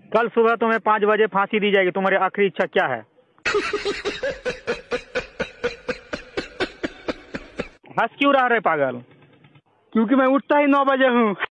कल सुबह तुम्हें 5 बजे फांसी दी जाएगी। तुम्हारी आखिरी इच्छा क्या है? हंस क्यों रहा रे पागल? क्योंकि मैं उठता ही 9 बजे हूँ।